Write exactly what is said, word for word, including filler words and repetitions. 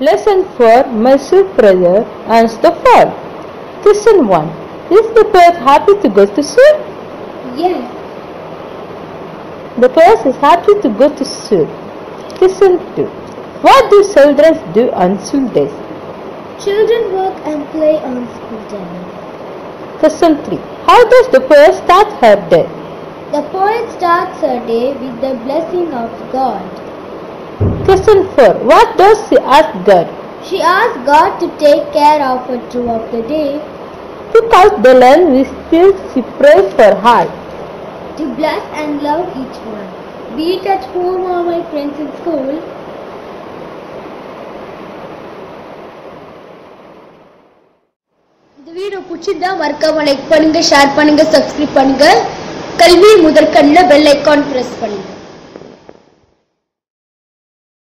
Lesson for Mysore Prayer answers the fall. Question one. Is the bird happy to go to school? Yes. The bird is happy to go to school. Question two. What do children do on school days? Children work and play on school days. Question three. How does the poet start her day? The poet starts her day with the blessing of God. Question four. What does she ask God? She asks God to take care of her throughout the day. Because the land we still she prays for her. To bless and love each one. Be it at home or my friends in school. இந்த video பிடிச்சிருந்தா மறக்காம like பண்ணுங்க, share பண்ணுங்க, subscribe பண்ணுங்க. கல்வி முதற்கண்ணில் bell icon press பண்ணுங்க.